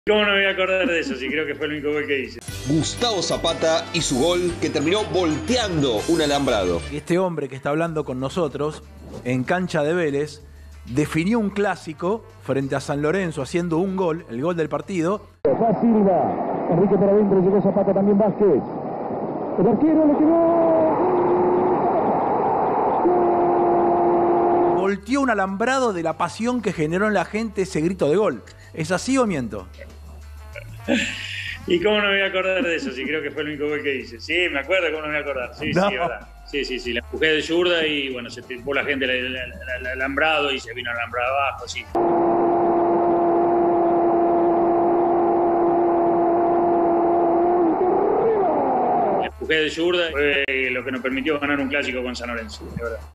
¿Cómo no me voy a acordar de eso? Si creo que fue el único gol que hice. Gustavo Zapata y su gol que terminó volteando un alambrado. Este hombre que está hablando con nosotros en cancha de Vélez definió un clásico frente a San Lorenzo haciendo un gol, el gol del partido. Va Silva, Enrique para adentro, llegó Zapata, también Vázquez. El arquero le quedó. Volteó un alambrado de la pasión que generó en la gente ese grito de gol. ¿Es así o miento? ¿Y cómo no me voy a acordar de eso? Si creo que fue el único gol que hice. Sí, me acuerdo, ¿cómo no me voy a acordar? Sí, No. sí, verdad. Sí, la empujé de zurda y bueno, se tiró la gente el alambrado y se vino el alambrado abajo, sí. La empujé de zurda fue lo que nos permitió ganar un clásico con San Lorenzo, de verdad.